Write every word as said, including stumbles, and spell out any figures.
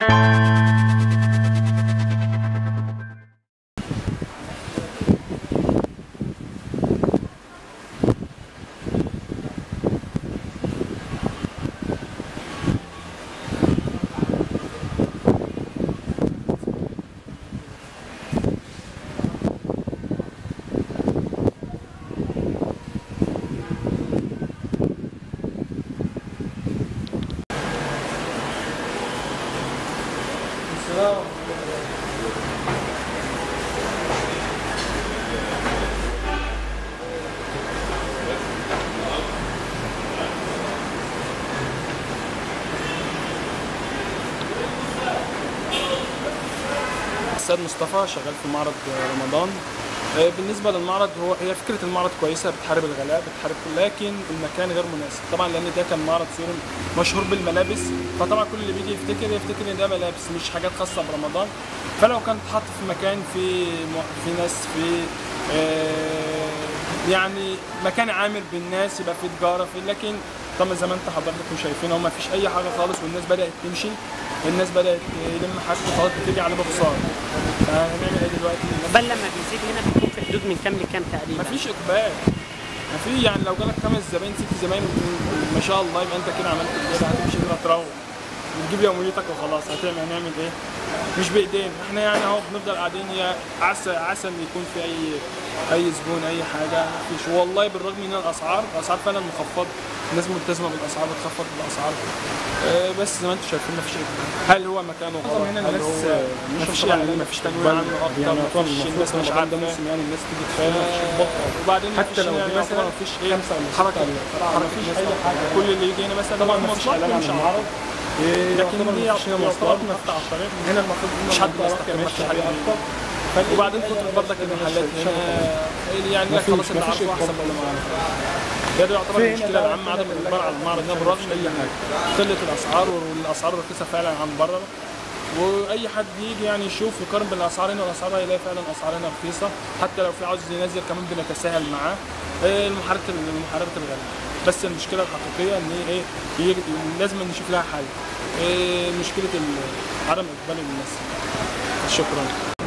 السيد مصطفى شغال في معرض رمضان. بالنسبه للمعرض، هو هي فكره المعرض كويسه، بتحارب الغلاء، بتحارب، لكن المكان غير مناسب طبعا، لان ده كان معرض سوري مشهور بالملابس، فطبعا كل اللي بيجي يفتكر يفتكر ان ده ملابس مش حاجات خاصه برمضان. فلو كان اتحط في مكان في في ناس في يعني مكان عامر بالناس، يبقى في تجاره في، لكن طبعا زي ما انت حضراتكم شايفين، هم مفيش اي حاجه خالص، والناس بدات تمشي، الناس بدات تلم حاجته خلاص، بتيجي عليه بخساره. فهنعمل ايه دلوقتي؟ الاقبال لما بيزيد هنا بيكون في حدود من كام لكام تقريبا؟ مفيش اقبال، مفيش، يعني لو جالك خمس زباين ست زباين ما شاء الله، يبقى انت كده عملت كده، هتمشي كده تروح وتجيب يوميتك وخلاص. هتعمل هنعمل ايه؟ مش بايدينا احنا، يعني اهو بنفضل قاعدين، يا عسى عسى ان يكون في اي اي زبون اي حاجه، مفيش والله. بالرغم من الاسعار الاسعار فعلا مخفضه، الناس ملتزمه بالاسعار، بتخفض الاسعار، أه بس زي ما انتم شايفين مفيش اقبال. هل هو مكانه غلط؟ هنا هل هو مفيش، يعني مفيش تنوير عنه اكتر، مفيش، الناس مش عارفه، يعني الناس تيجي تتفرج، وبعدين حتى لو يعني مثلا مفيش ايه حركه، مفيش اي حاجه، كل اللي يجي هنا مثلا طبعا مفيش اعلان عن المعرض، لكن دي مواصلات مفتوحه على الطريق هنا، المفروض مش حد يستخدم حاجه اكتر. وبعدين كتر برضك المحلات هنا، يعني لا خلاص اللي عارفه احسن من اللي ما عارفه. ده يعتبر المشكله العامه، عدم الاقبال على المعرض ده بالرغم من اي حاجه، قله الاسعار، والاسعار رخيصه فعلا عن بره، واي حد يجي يعني يشوف يقارن بالاسعار هنا والاسعار هيلاقي فعلا اسعار هنا رخيصه، حتى لو في عاوز ينزل كمان بنتساهل معاه. المحاربه المحاربه الغلاء، بس المشكله الحقيقيه ان ايه، لازم نشوف لها حل. مشكله عدم اقبال الناس. شكرا.